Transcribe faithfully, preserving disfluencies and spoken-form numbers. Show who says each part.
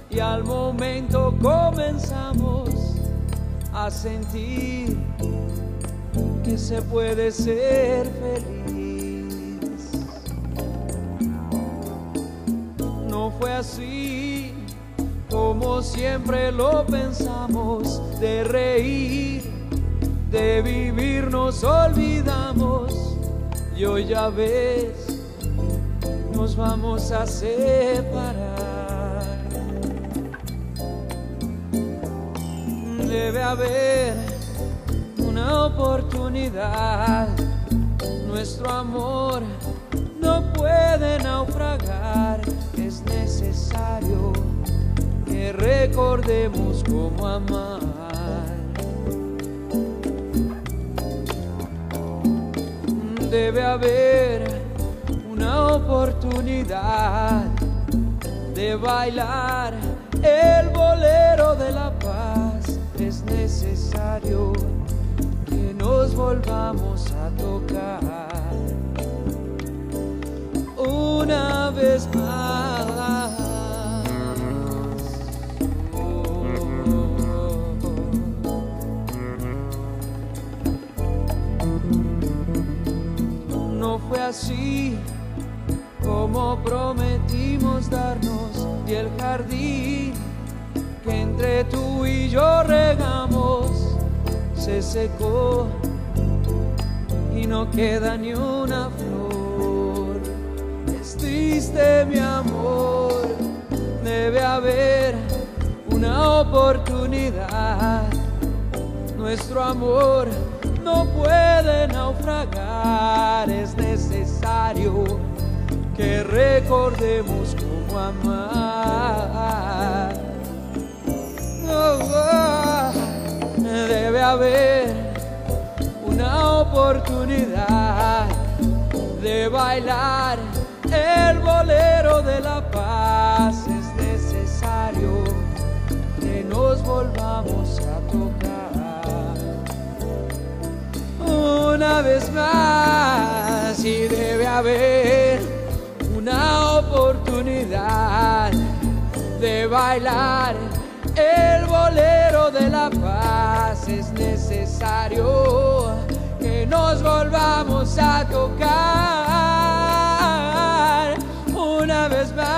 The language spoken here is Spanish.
Speaker 1: y al momento comenzamos a sentir que se puede ser feliz. No fue así como siempre lo pensamos, de reír, de vivir nos olvidamos, y hoy ya ves, nos vamos a separar. Debe haber una oportunidad, nuestro amor no puede naufragar, es necesario que recordemos cómo amar. Debe haber una oportunidad de bailar el bolero de la paz, es necesario que nos volvamos a tocar una vez más. No fue así como prometimos darnos, y el jardín que entre tú y yo regamos se secó y no queda ni una flor. Es triste, mi amor, debe haber una oportunidad, nuestro amor no puede naufragar, es necesario que recordemos cómo amar. Oh, oh. Debe haber una oportunidad de bailar el bolero de la paz, es necesario que nos volvamos a tocar una vez más, y debe haber una oportunidad de bailar el bolero de la paz, es necesario que nos volvamos a tocar una vez más.